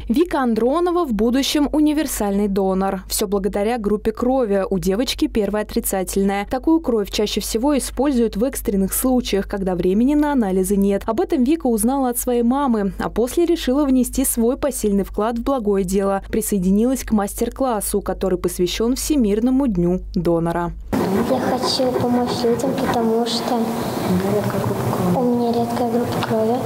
Вика Андронова в будущем универсальный донор. Все благодаря группе крови. У девочки первая отрицательная. Такую кровь чаще всего используют в экстренных случаях, когда времени на анализы нет. Об этом Вика узнала от своей мамы, а после решила внести свой посильный вклад в благое дело. Присоединилась к мастер-классу, который посвящен Всемирному дню донора. Я хочу помочь людям, потому что у меня редкая группа крови.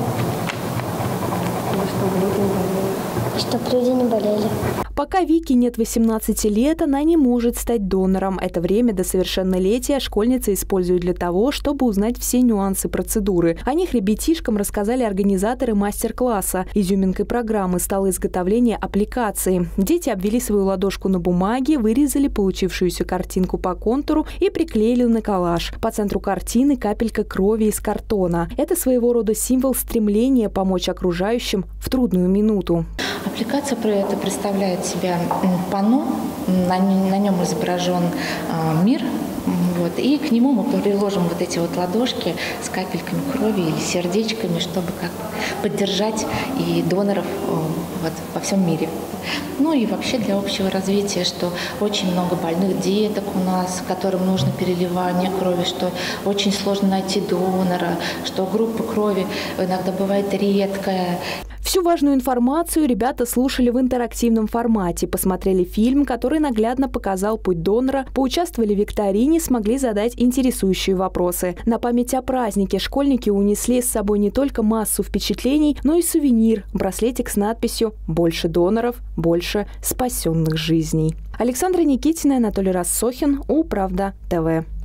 Чтобы люди не болели. Пока Вике нет 18 лет, она не может стать донором. Это время до совершеннолетия школьницы используют для того, чтобы узнать все нюансы процедуры. О них ребятишкам рассказали организаторы мастер-класса. Изюминкой программы стало изготовление аппликации. Дети обвели свою ладошку на бумаге, вырезали получившуюся картинку по контуру и приклеили на коллаж. По центру картины капелька крови из картона. Это своего рода символ стремления помочь окружающим в трудную минуту. Аппликация это представляет себя панно, на нем изображен мир, и к нему мы приложим вот эти вот ладошки с капельками крови или сердечками, чтобы как поддержать и доноров во всем мире. Ну и вообще для общего развития, что очень много больных деток у нас, которым нужно переливание крови, что очень сложно найти донора, что группа крови иногда бывает редкая. Всю важную информацию ребята слушали в интерактивном формате, посмотрели фильм, который наглядно показал путь донора, поучаствовали в викторине, смогли задать интересующие вопросы. На память о празднике школьники унесли с собой не только массу впечатлений, но и сувенир – браслетик с надписью «Больше доноров, больше спасенных жизней». Александра Никитина, Анатолий Рассохин, Управда ТВ.